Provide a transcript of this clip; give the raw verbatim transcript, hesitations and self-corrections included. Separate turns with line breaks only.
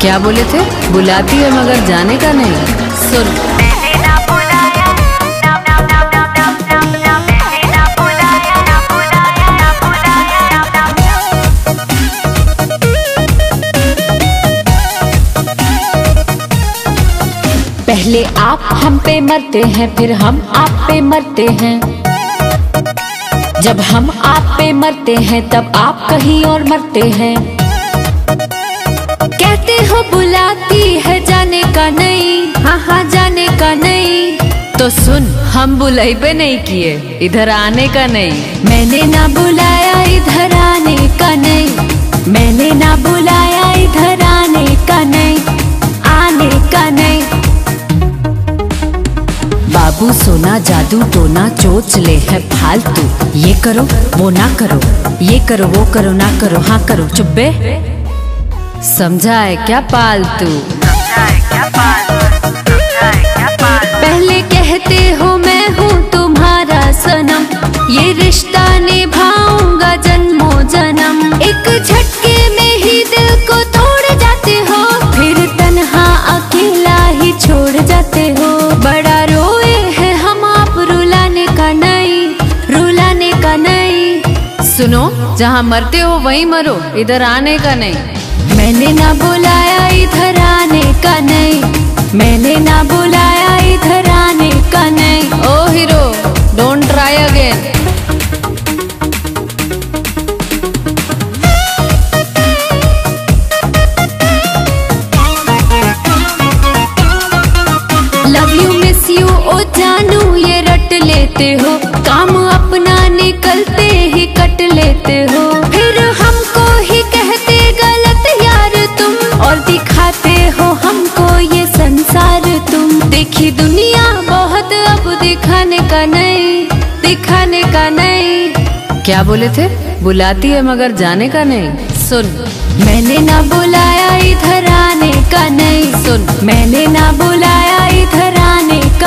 क्या बोले थे? बुलाती है मगर जाने का नहीं। सुन,
पहले आप हम पे मरते हैं, फिर हम आप पे मरते हैं। जब हम आप पे मरते हैं तब आप कहीं और मरते हैं। कहते हो बुलाती है जाने का नहीं, हाँ हाँ जाने का नहीं।
तो सुन, हम बुलाई पे नहीं किए, इधर आने का नहीं।
मैंने ना बुलाया इधर आने का नहीं, मैंने ना बुलाया इधर आने का नहीं, आने का नहीं। बाबू सोना जादू टोना चोचले है फालतू। ये करो वो ना करो, ये करो वो करो ना करो, हाँ करो चुप बे।
समझा है क्या पालतू?
पहले कहते हो मैं हूँ तुम्हारा सनम, ये रिश्ता निभाऊंगा जन्मों जन्म। एक झटके में ही दिल को तोड़ जाते हो, फिर तन्हा अकेला ही छोड़ जाते हो। बड़ा रोए हैं हम आप, रुलाने का नहीं, रुलाने का नहीं।
सुनो, जहाँ मरते हो वहीं मरो, इधर आने का नहीं।
मैंने ना बुलाया इधर आने का नहीं, मैंने ना बुलाया इधर आने का नहीं।
ओ hero, don't try again.
Love you miss you ओ जानू ये रट लेते हो, काम अपना निकलते ही कट लेते हो। फिर हमको ही कहते गलत यार तुम, और दिखाते हो हमको ये संसार तुम। देखी दुनिया बहुत अब दिखाने का नहीं, दिखाने का नहीं।
क्या बोले थे? बुलाती है मगर जाने का नहीं। सुन,
मैंने ना बुलाया इधर आने का नहीं।
सुन,
मैंने ना बुलाया इधर आने का